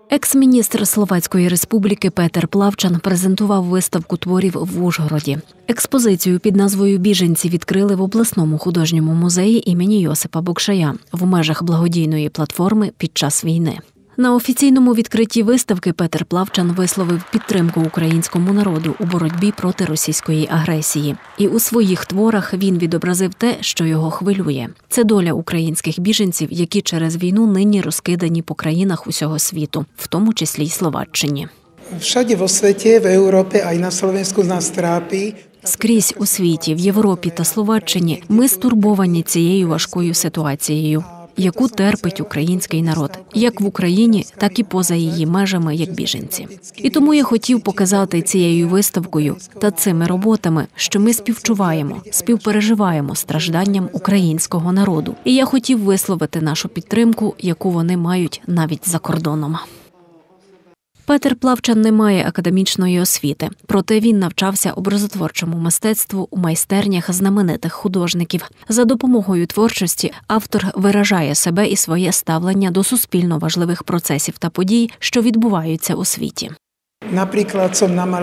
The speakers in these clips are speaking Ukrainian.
Екс-міністр Словацької Республіки Петер Плавчан презентував виставку творів в Ужгороді. Експозицію під назвою «Біженці» відкрили в обласному художньому музеї імені Йосипа Букшая в межах благодійної платформи «Під час війни». На офіційному відкритті виставки Петер Плавчан висловив підтримку українському народу у боротьбі проти російської агресії. І у своїх творах він відобразив те, що його хвилює. Це доля українських біженців, які через війну нині розкидані по країнах усього світу, в тому числі й Словаччині. Всюди в світі, в Європі, а й на Словенську нас трапі. Скрізь у світі, в Європі та Словаччині ми стурбовані цією важкою ситуацією, яку терпить український народ, як в Україні, так і поза її межами, як біженці. І тому я хотів показати цією виставкою та цими роботами, що ми співчуваємо, співпереживаємо стражданням українського народу. І я хотів висловити нашу підтримку, яку вони мають навіть за кордоном. Петер Плавчан не має академічної освіти, проте він навчався образотворчому мистецтву у майстернях знаменитих художників. За допомогою творчості автор виражає себе і своє ставлення до суспільно важливих процесів та подій, що відбуваються у світі. Наприклад,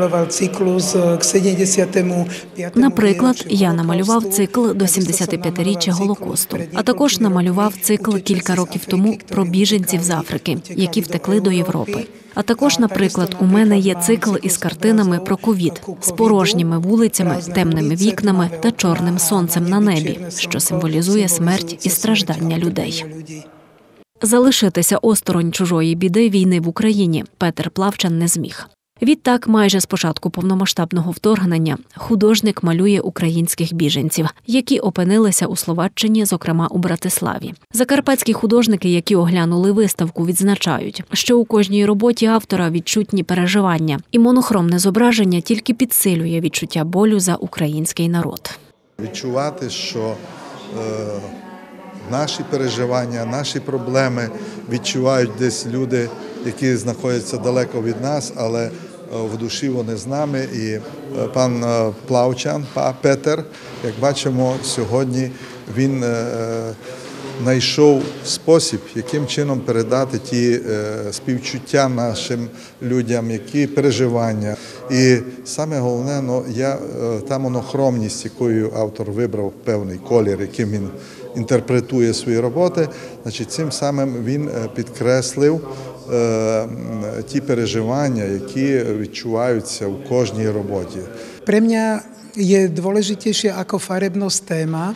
я намалював цикл до 75-річчя Голокосту, а також намалював цикл кілька років тому про біженців з Африки, які втекли до Європи. А також, наприклад, у мене є цикл із картинами про ковід, з порожніми вулицями, темними вікнами та чорним сонцем на небі, що символізує смерть і страждання людей. Залишитися осторонь чужої біди війни в Україні Петер Плавчан не зміг. Відтак, майже з початку повномасштабного вторгнення, художник малює українських біженців, які опинилися у Словаччині, зокрема у Братиславі. Закарпатські художники, які оглянули виставку, відзначають, що у кожній роботі автора відчутні переживання, і монохромне зображення тільки підсилює відчуття болю за український народ. Відчувати, що наші переживання, наші проблеми відчувають десь люди, які знаходяться далеко від нас, але в душі вони з нами. І пан Плавчан, Петер, як бачимо, сьогодні він знайшов спосіб, яким чином передати ті співчуття нашим людям, які переживання. І саме головне, та монохромність, якою автор вибрав певний колір, яким він інтерпретує свої роботи, значить, цим самим він підкреслив ті переживання, які відчуваються у кожній роботі. Для мене є важливіше, як фарбність тема.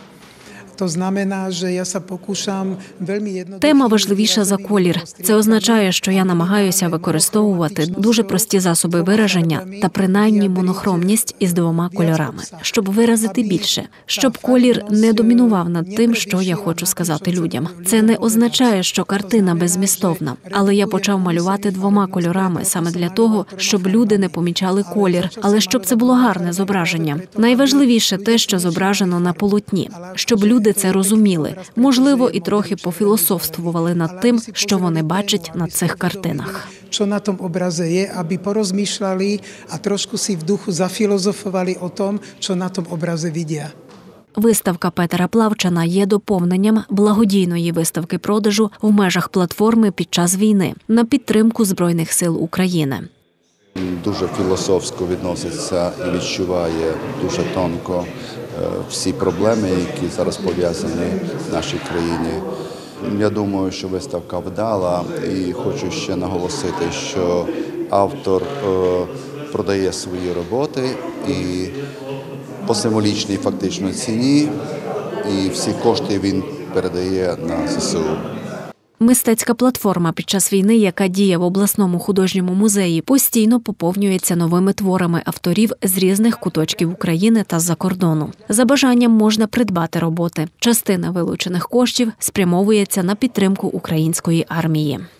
Тема важливіша за колір. Це означає, що я намагаюся використовувати дуже прості засоби вираження та принаймні монохромність із двома кольорами, щоб виразити більше, щоб колір не домінував над тим, що я хочу сказати людям. Це не означає, що картина беззмістовна, але я почав малювати двома кольорами саме для того, щоб люди не помічали колір, але щоб це було гарне зображення. Найважливіше те, що зображено на полотні, щоб люди це розуміли, можливо, і трохи пофілософствували над тим, що вони бачать на цих картинах. Що на тому образі є, аби порозмýšľali а трошку си в духу зафілозофували о том, що на тому образі бачать. Виставка Петера Плавчана є доповненням благодійної виставки продажу в межах платформи «Під час війни» на підтримку Збройних сил України. Дуже філософсько відноситься і відчуває дуже тонко всі проблеми, які зараз пов'язані в нашій країні. Я думаю, що виставка вдала, і хочу ще наголосити, що автор продає свої роботи і по символічній фактично ціні, і всі кошти він передає на ЗСУ. Мистецька платформа «Під час війни», яка діє в обласному художньому музеї, постійно поповнюється новими творами авторів з різних куточків України та з-за кордону. За бажанням можна придбати роботи. Частина вилучених коштів спрямовується на підтримку української армії.